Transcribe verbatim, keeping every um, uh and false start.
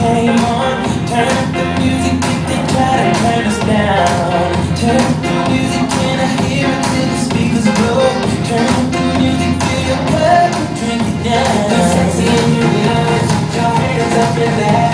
came on. Turn up the music if they try to turn us down. Turn up the music, can I hear it till the speakers blow? Turn up the music, fill your cup and drink it down. If you're sexy and you love it, put your hands up in the air.